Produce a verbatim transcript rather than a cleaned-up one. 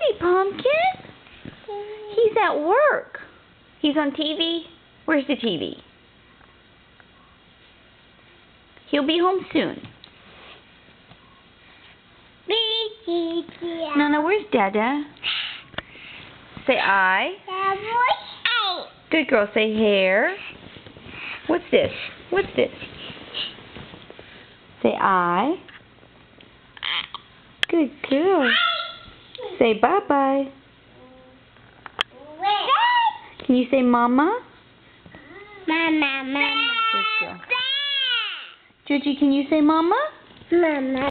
Hi, Pumpkin. He's at work. He's on T V. Where's the T V? He'll be home soon. Nana, where's Dada? Say I. Good girl. Say hair. What's this? What's this? Say I. Good girl. Say bye-bye. Can you say mama? Mama, mama. Good girl. Georgie, can you say mama? Mama.